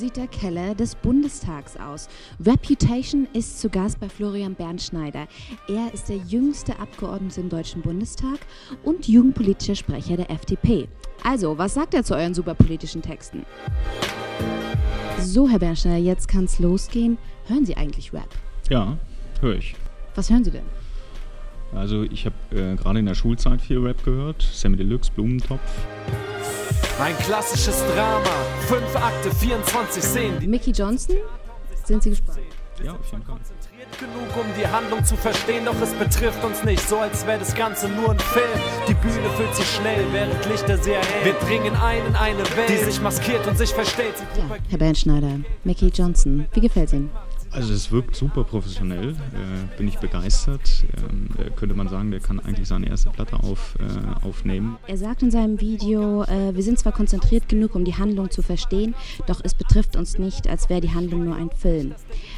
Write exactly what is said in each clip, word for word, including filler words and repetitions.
sieht der Keller des Bundestags aus? Reputation ist zu Gast bei Florian Bernschneider. Er ist der jüngste Abgeordnete im Deutschen Bundestag und jugendpolitischer Sprecher der F D P. Also, was sagt er zu euren superpolitischen Texten? So, Herr Bernschneider, jetzt kann es losgehen. Hören Sie eigentlich Rap? Ja, höre ich. Was hören Sie denn? Also ich habe äh, gerade in der Schulzeit viel Rap gehört. Sammy Deluxe, Blumentopf. Ein klassisches Drama, fünf Akte, vierundzwanzig Szenen. Mickey Johnson? Sind Sie gespannt? Ja, auf jeden Fall. Genug, um die Handlung zu verstehen, doch es betrifft uns nicht, so als wäre das Ganze nur ein Film. Die Bühne füllt sich schnell, während Lichter sie erhellen. Wir dringen ein in eine Welt, die sich maskiert und sich verstellt. Ja, Herr Bernschneider, Mickey Johnson, wie gefällt Ihnen? Also es wirkt super professionell, äh, bin ich begeistert. Ähm, äh, könnte man sagen, der kann eigentlich seine erste Platte auf, äh, aufnehmen. Er sagt in seinem Video, äh, wir sind zwar konzentriert genug, um die Handlung zu verstehen, doch es betrifft uns nicht, als wäre die Handlung nur ein Film.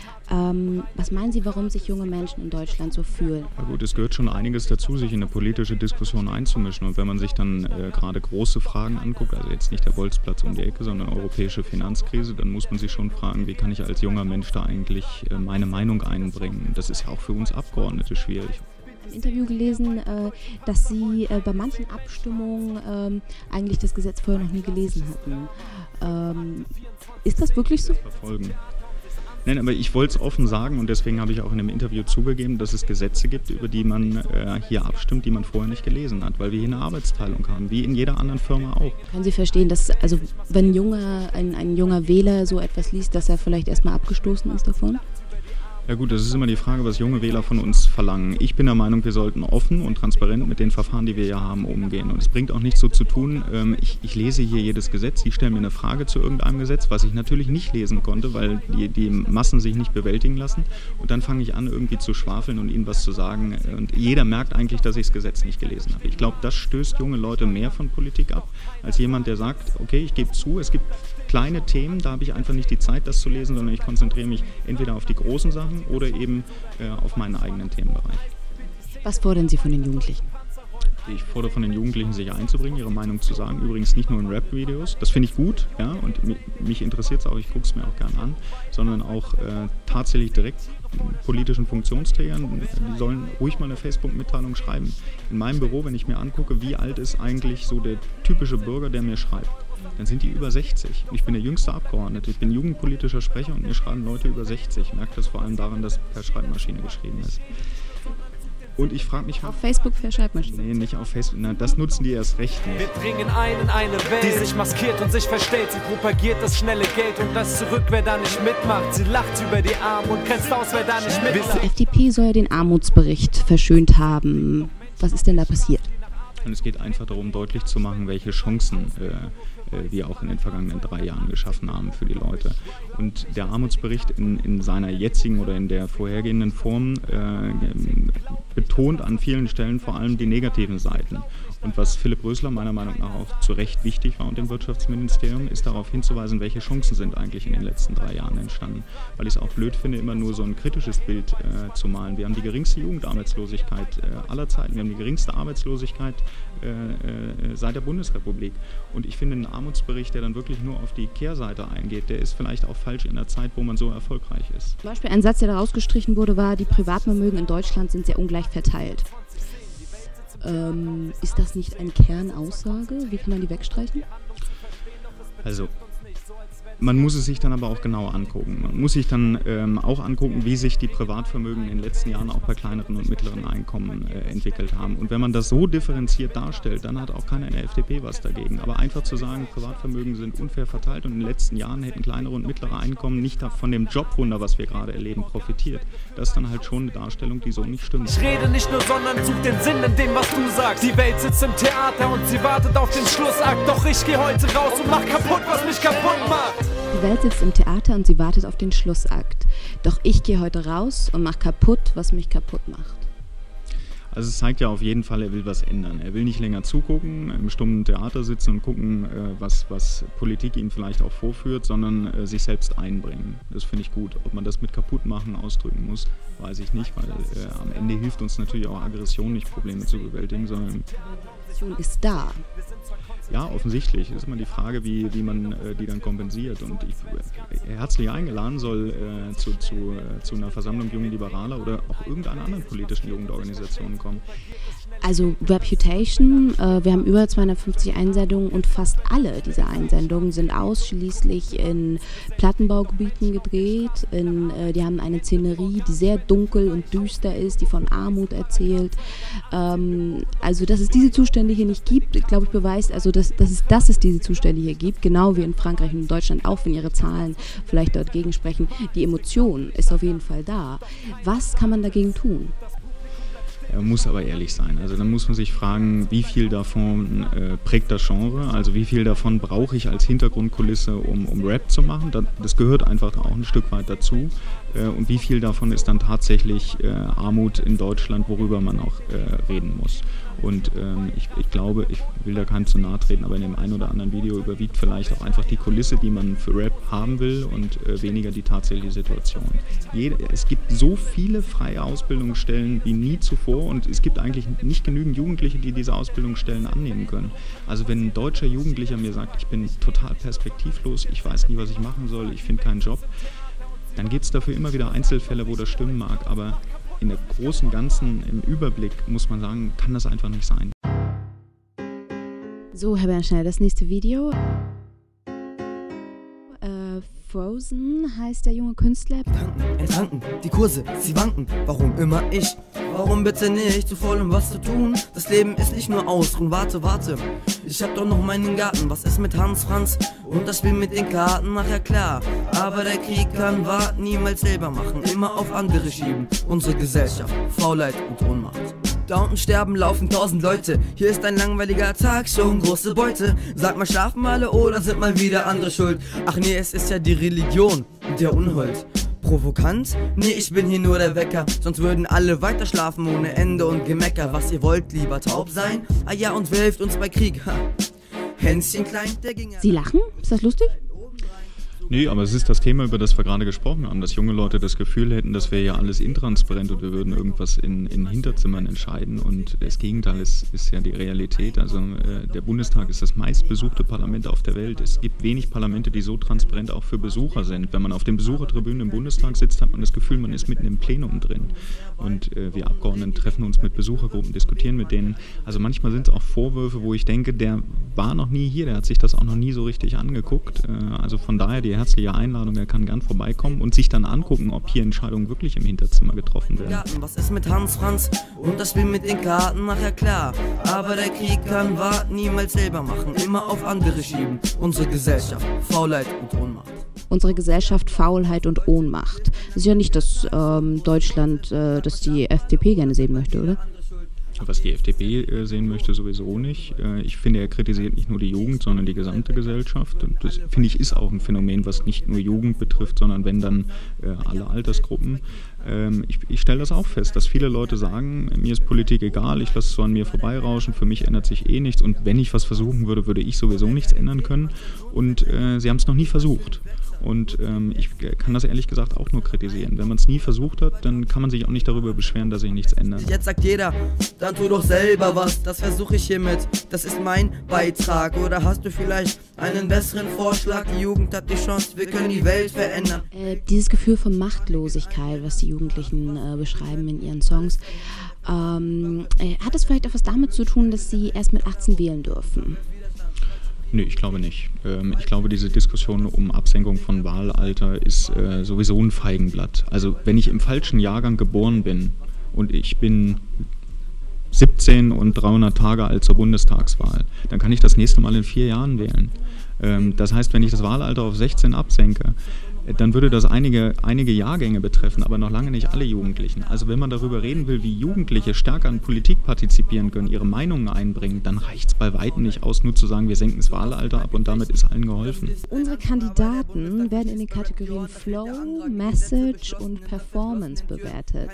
Ähm, was meinen Sie, warum sich junge Menschen in Deutschland so fühlen? Na gut, es gehört schon einiges dazu, sich in eine politische Diskussion einzumischen. Und wenn man sich dann äh, gerade große Fragen anguckt, also jetzt nicht der Bolzplatz um die Ecke, sondern europäische Finanzkrise, dann muss man sich schon fragen, wie kann ich als junger Mensch da eigentlich äh, meine Meinung einbringen? Das ist ja auch für uns Abgeordnete schwierig. Im Interview gelesen, äh, dass Sie äh, bei manchen Abstimmungen ähm, eigentlich das Gesetz vorher noch nie gelesen hatten. Ähm, ist das wirklich so? Verfolgen. Nein, aber ich wollte es offen sagen und deswegen habe ich auch in dem Interview zugegeben, dass es Gesetze gibt, über die man äh, hier abstimmt, die man vorher nicht gelesen hat, weil wir hier eine Arbeitsteilung haben, wie in jeder anderen Firma auch. Können Sie verstehen, dass also wenn ein junger, ein, ein junger Wähler so etwas liest, dass er vielleicht erstmal abgestoßen ist davon? Ja gut, das ist immer die Frage, was junge Wähler von uns verlangen. Ich bin der Meinung, wir sollten offen und transparent mit den Verfahren, die wir ja haben, umgehen. Und es bringt auch nichts so zu tun, ähm, ich, ich lese hier jedes Gesetz, Sie stellen mir eine Frage zu irgendeinem Gesetz, was ich natürlich nicht lesen konnte, weil die, die Massen sich nicht bewältigen lassen. Und dann fange ich an, irgendwie zu schwafeln und Ihnen was zu sagen. Und jeder merkt eigentlich, dass ich das Gesetz nicht gelesen habe. Ich glaube, das stößt junge Leute mehr von Politik ab, als jemand, der sagt, okay, ich gebe zu, es gibt kleine Themen, da habe ich einfach nicht die Zeit, das zu lesen, sondern ich konzentriere mich entweder auf die großen Sachen oder eben äh, auf meinen eigenen Themenbereich. Was fordern Sie von den Jugendlichen? Ich fordere von den Jugendlichen, sich einzubringen, ihre Meinung zu sagen. Übrigens nicht nur in Rap-Videos, das finde ich gut, ja, und mich, mich interessiert es auch, ich gucke es mir auch gern an, sondern auch äh, tatsächlich direkt politischen Funktionsträgern, die sollen ruhig mal eine Facebook-Mitteilung schreiben. In meinem Büro, wenn ich mir angucke, wie alt ist eigentlich so der typische Bürger, der mir schreibt, dann sind die über sechzig. Ich bin der jüngste Abgeordnete, ich bin jugendpolitischer Sprecher und mir schreiben Leute über sechzig. Ich merke das vor allem daran, dass per Schreibmaschine geschrieben ist. Und ich frage mich... Auf Facebook per Schreibmaschine? Nee, nicht auf Facebook. Na, das nutzen die erst recht nicht. Wir dringen ein in eine Welt, die sich maskiert und sich verstellt. Sie propagiert das schnelle Geld und das zurück, wer da nicht mitmacht. Sie lacht über die Armen und grenzt aus, wer da nicht mitmacht. Die F D P soll ja den Armutsbericht verschönt haben. Was ist denn da passiert? Und es geht einfach darum, deutlich zu machen, welche Chancen äh, wir auch in den vergangenen drei Jahren geschaffen haben für die Leute. Und der Armutsbericht in, in seiner jetzigen oder in der vorhergehenden Form äh, betont an vielen Stellen vor allem die negativen Seiten. Und was Philipp Rösler meiner Meinung nach auch zu Recht wichtig war und dem Wirtschaftsministerium, ist darauf hinzuweisen, welche Chancen sind eigentlich in den letzten drei Jahren entstanden. Weil ich es auch blöd finde, immer nur so ein kritisches Bild äh, zu malen. Wir haben die geringste Jugendarbeitslosigkeit äh, aller Zeiten. Wir haben die geringste Arbeitslosigkeit äh, äh, seit der Bundesrepublik. Und ich finde, ein Armutsbericht, der dann wirklich nur auf die Kehrseite eingeht, der ist vielleicht auch falsch in der Zeit, wo man so erfolgreich ist. Zum Beispiel ein Satz, der da rausgestrichen wurde, war, die Privatvermögen in Deutschland sind sehr ungleich verteilt. Ähm, ist das nicht eine Kernaussage? Wie kann man die wegstreichen? Also, man muss es sich dann aber auch genau angucken. Man muss sich dann ähm, auch angucken, wie sich die Privatvermögen in den letzten Jahren auch bei kleineren und mittleren Einkommen äh, entwickelt haben. Und wenn man das so differenziert darstellt, dann hat auch keiner in der F D P was dagegen. Aber einfach zu sagen, Privatvermögen sind unfair verteilt und in den letzten Jahren hätten kleinere und mittlere Einkommen nicht von dem Jobwunder, was wir gerade erleben, profitiert, das ist dann halt schon eine Darstellung, die so nicht stimmt. Ich rede nicht nur, sondern such den Sinn in dem, was du sagst. Die Welt sitzt im Theater und sie wartet auf den Schlussakt. Doch ich gehe heute raus und mach kaputt, was mich kaputt macht. Die Welt sitzt im Theater und sie wartet auf den Schlussakt. Doch ich gehe heute raus und mache kaputt, was mich kaputt macht. Also es zeigt ja auf jeden Fall, er will was ändern. Er will nicht länger zugucken, im stummen Theater sitzen und gucken, was, was Politik ihm vielleicht auch vorführt, sondern sich selbst einbringen. Das finde ich gut. Ob man das mit Kaputtmachen ausdrücken muss, weiß ich nicht, weil äh, am Ende hilft uns natürlich auch Aggression nicht, Probleme zu bewältigen, sondern Motivation ist da. Ja, offensichtlich. Es ist immer die Frage, wie, wie man äh, die dann kompensiert. Und ich, äh, herzlich eingeladen soll äh, zu, zu, äh, zu einer Versammlung Jungen Liberaler oder auch irgendeiner anderen politischen Jugendorganisation kommen. Also Reputation, äh, wir haben über zweihundertfünfzig Einsendungen und fast alle dieser Einsendungen sind ausschließlich in Plattenbaugebieten gedreht. In, äh, die haben eine Szenerie, die sehr dunkel und düster ist, die von Armut erzählt. Ähm, also dass es diese Zustände hier nicht gibt, glaube ich, beweist, also dass, dass, es, dass es diese Zustände hier gibt, genau wie in Frankreich und in Deutschland, auch wenn ihre Zahlen vielleicht dort gegensprechen. Die Emotion ist auf jeden Fall da. Was kann man dagegen tun? Man muss aber ehrlich sein. Also dann muss man sich fragen, wie viel davon äh, prägt das Genre, also wie viel davon brauche ich als Hintergrundkulisse, um, um Rap zu machen. Das, das gehört einfach auch ein Stück weit dazu. Äh, und wie viel davon ist dann tatsächlich äh, Armut in Deutschland, worüber man auch äh, reden muss. Und ähm, ich, ich glaube, ich will da keinem zu nahe treten, aber in dem einen oder anderen Video überwiegt vielleicht auch einfach die Kulisse, die man für Rap haben will und äh, weniger die tatsächliche Situation. Jede, es gibt so viele freie Ausbildungsstellen wie nie zuvor und es gibt eigentlich nicht genügend Jugendliche, die diese Ausbildungsstellen annehmen können. Also wenn ein deutscher Jugendlicher mir sagt, ich bin total perspektivlos, ich weiß nie, was ich machen soll, ich finde keinen Job, dann gibt es dafür immer wieder Einzelfälle, wo das stimmen mag, aber in der großen Ganzen, im Überblick, muss man sagen, kann das einfach nicht sein. So, Herr Bernschneider, das nächste Video. Äh, Frozen heißt der junge Künstler. Tanken, enttanken, die Kurse, sie wanken. Warum immer ich? Warum bitte nicht zu voll, um was zu tun? Das Leben ist nicht nur Ausruhen, warte, warte. Ich hab doch noch meinen Garten, was ist mit Hans Franz? Und das Spiel mit den Karten, ach ja klar. Aber der Krieg kann warten, niemals selber machen, immer auf andere schieben. Unsere Gesellschaft, Faulheit und Ohnmacht. Da unten sterben, laufen tausend Leute. Hier ist ein langweiliger Tag, schon große Beute. Sag mal, schlafen alle oder sind mal wieder andere schuld? Ach nee, es ist ja die Religion und der Unhold. Provokant? Nee, ich bin hier nur der Wecker. Sonst würden alle weiter schlafen ohne Ende und Gemecker. Was ihr wollt, lieber taub sein? Ah ja, und wer hilft uns bei Krieg? Ha. Hänschen klein, der ging... Sie lachen? Ist das lustig? Nee, aber es ist das Thema, über das wir gerade gesprochen haben, dass junge Leute das Gefühl hätten, das wäre ja alles intransparent und wir würden irgendwas in, in Hinterzimmern entscheiden und das Gegenteil ist, ist ja die Realität. Also äh, der Bundestag ist das meistbesuchte Parlament auf der Welt. Es gibt wenig Parlamente, die so transparent auch für Besucher sind. Wenn man auf den Besuchertribünen im Bundestag sitzt, hat man das Gefühl, man ist mitten im Plenum drin. Und äh, wir Abgeordneten treffen uns mit Besuchergruppen, diskutieren mit denen. Also manchmal sind es auch Vorwürfe, wo ich denke, der war noch nie hier, der hat sich das auch noch nie so richtig angeguckt. Äh, also von daher die herzliche Einladung, er kann gern vorbeikommen und sich dann angucken, ob hier Entscheidungen wirklich im Hinterzimmer getroffen werden. Was ist mit Hans Franz und das Spiel mit den Karten? Ach ja klar, aber der Krieg kann warten, niemals selber machen, immer auf andere schieben. Unsere Gesellschaft, Faulheit und Ohnmacht. Unsere Gesellschaft, Faulheit und Ohnmacht. Das ist ja nicht das ähm, Deutschland, äh, das die F D P gerne sehen möchte, oder? Was die F D P äh, sehen möchte, sowieso nicht. Äh, ich finde, er kritisiert nicht nur die Jugend, sondern die gesamte Gesellschaft. Und das, finde ich, ist auch ein Phänomen, was nicht nur Jugend betrifft, sondern wenn dann äh, alle Altersgruppen. Ähm, ich ich stelle das auch fest, dass viele Leute sagen, mir ist Politik egal, ich lasse es so an mir vorbeirauschen, für mich ändert sich eh nichts. Und wenn ich was versuchen würde, würde ich sowieso nichts ändern können. Und äh, sie haben es noch nie versucht. Und ähm, ich kann das ehrlich gesagt auch nur kritisieren. Wenn man es nie versucht hat, dann kann man sich auch nicht darüber beschweren, dass sich nichts ändert. Jetzt sagt jeder, dann tu doch selber was, das versuche ich hiermit. Das ist mein Beitrag. Oder hast du vielleicht einen besseren Vorschlag? Die Jugend hat die Chance, wir können die Welt verändern. Äh, dieses Gefühl von Machtlosigkeit, was die Jugendlichen äh, beschreiben in ihren Songs, ähm, äh, hat es vielleicht auch was damit zu tun, dass sie erst mit achtzehn wählen dürfen? Nee, ich glaube nicht. Ähm, ich glaube, diese Diskussion um Absenkung von Wahlalter ist äh, sowieso ein Feigenblatt. Also wenn ich im falschen Jahrgang geboren bin und ich bin siebzehn und dreihundert Tage alt zur Bundestagswahl, dann kann ich das nächste Mal in vier Jahren wählen. Ähm, das heißt, wenn ich das Wahlalter auf sechzehn absenke, dann würde das einige, einige Jahrgänge betreffen, aber noch lange nicht alle Jugendlichen. Also wenn man darüber reden will, wie Jugendliche stärker an Politik partizipieren können, ihre Meinungen einbringen, dann reicht es bei weitem nicht aus, nur zu sagen, wir senken das Wahlalter ab und damit ist allen geholfen. Unsere Kandidaten werden in den Kategorien Flow, Message und Performance bewertet.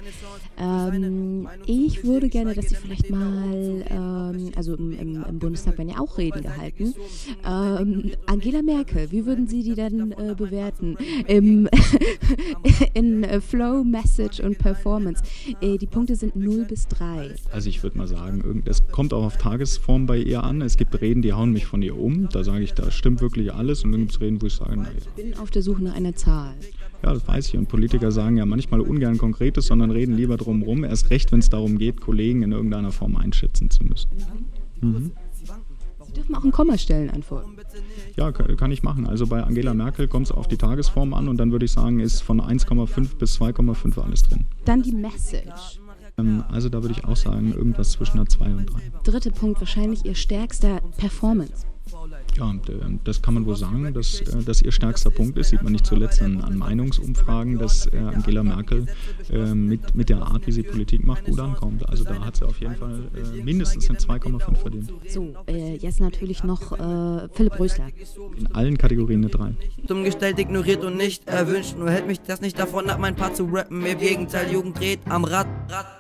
Ähm, ich würde gerne, dass sie vielleicht mal, ähm, also im, im, im Bundestag werden ja auch Reden gehalten, ähm, Angela Merkel, wie würden Sie die denn äh, bewerten? Im, in Flow, Message und Performance. Äh, die Punkte sind null bis drei. Also ich würde mal sagen, es kommt auch auf Tagesform bei ihr an. Es gibt Reden, die hauen mich von ihr um. Da sage ich, da stimmt wirklich alles. Und dann gibt es Reden, wo ich sage, naja. Ich bin auf der Suche nach einer Zahl. Ja, das weiß ich. Und Politiker sagen ja manchmal ungern Konkretes, sondern reden lieber drum rum. Erst recht, wenn es darum geht, Kollegen in irgendeiner Form einschätzen zu müssen. Mhm. Sie dürfen auch in Kommastellen antworten. Ja, kann ich machen. Also bei Angela Merkel kommt es auf die Tagesform an und dann würde ich sagen, ist von eins Komma fünf bis zwei Komma fünf alles drin. Dann die Message. Ähm, also da würde ich auch sagen, irgendwas zwischen einer zwei und drei. Dritter Punkt, wahrscheinlich ihr stärkster Performance. Ja, das kann man wohl sagen, dass das ihr stärkster Punkt ist. Sieht man nicht zuletzt an, an Meinungsumfragen, dass Angela Merkel äh, mit, mit der Art, wie sie Politik macht, gut ankommt. Also da hat sie auf jeden Fall äh, mindestens eine zwei Komma fünf verdient. So, äh, jetzt natürlich noch äh, Philipp Rösler. In allen Kategorien eine drei. Dumm gestellt, ignoriert und nicht erwünscht. Nur hält mich das nicht davon ab, mein Part zu rappen. Im Gegenteil, Jugend dreht am Rad. Rad.